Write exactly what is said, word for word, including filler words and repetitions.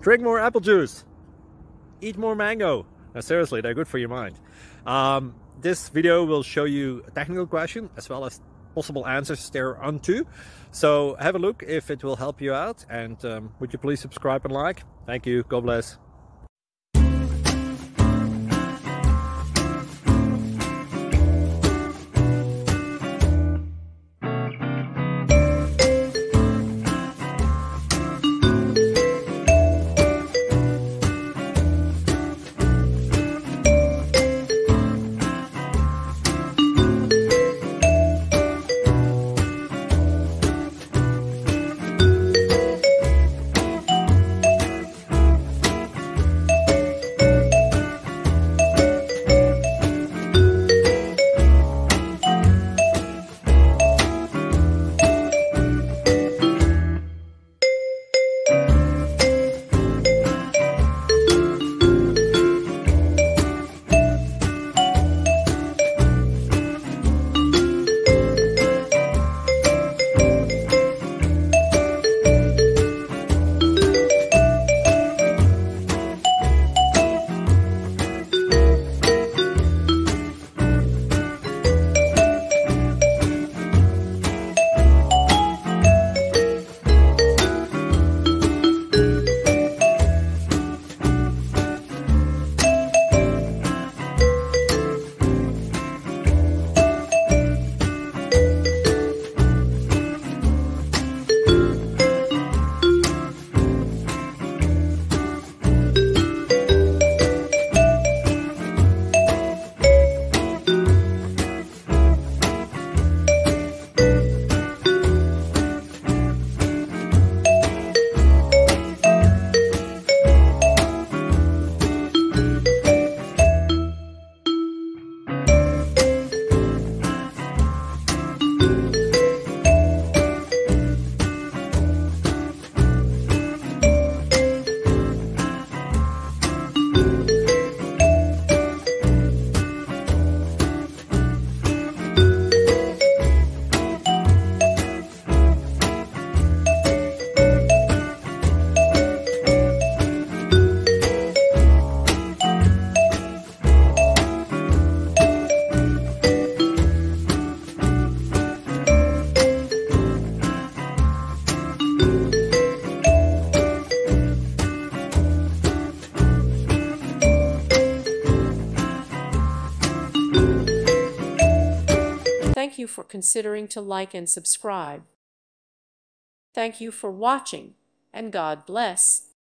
Drink more apple juice. Eat more mango. Now, seriously, they're good for your mind. Um, this video will show you a technical question as well as possible answers thereunto. So have a look if it will help you out. And um, would you please subscribe and like? Thank you. God bless. Thank you for considering to like and subscribe. Thank you for watching, and God bless.